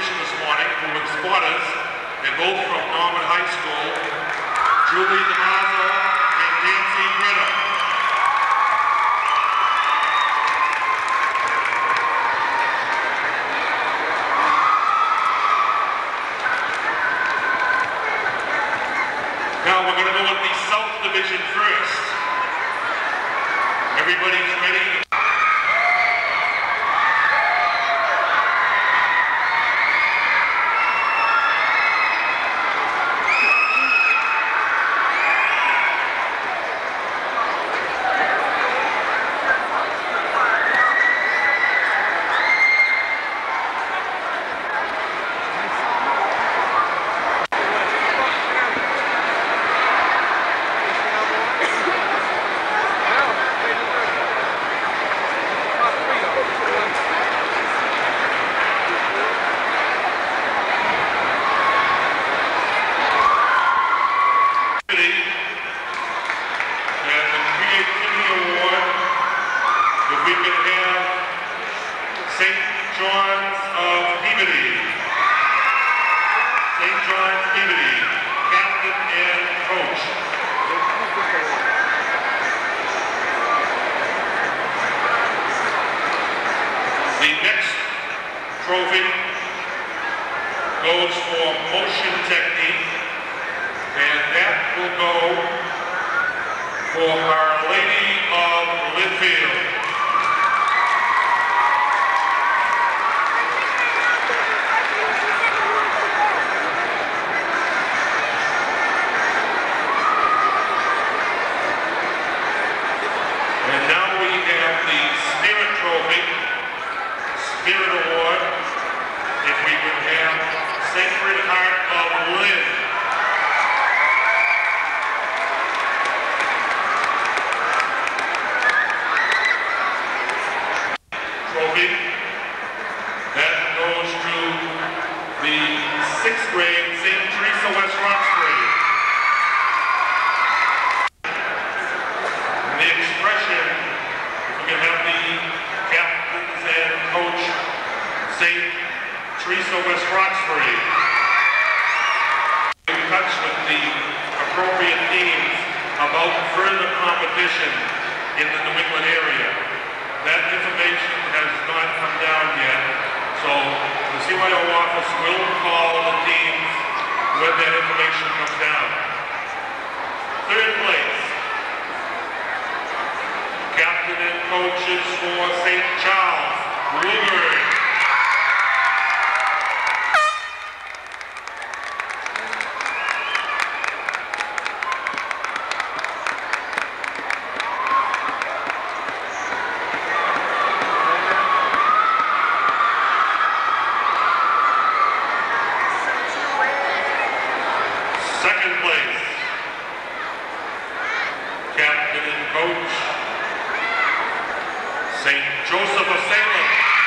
competition this morning who were spotters. They're both from Norman High School, Julie DeMazzo and Nancy Brenner. Now we're going to go with the South Division first. Everybody's ready? Trophy goes for motion technique, and that will go for Our Lady of Linfield. And now we have the Spirit Trophy, Spirit Award. If we could have Sacred Heart of Lynn. Trophy. That goes to the 6th grade St. Teresa West Roxbury. The expression, if we can have the captains and coach St. Teresa West Roxbury. In touch with the appropriate themes about further competition in the New England area. That information has not come down yet, so the CYO office will call the teams when that information comes down. 3rd place. Captain and coaches for St. Charles, Woodward. Captain and coach, St. Joseph of Salem.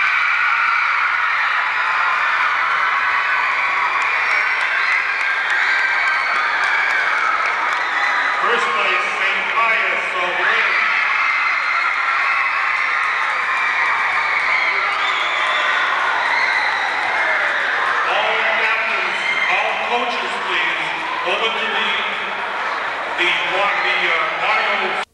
First place, St. Pius of Lynn. All captains, all coaches, please, over to the audio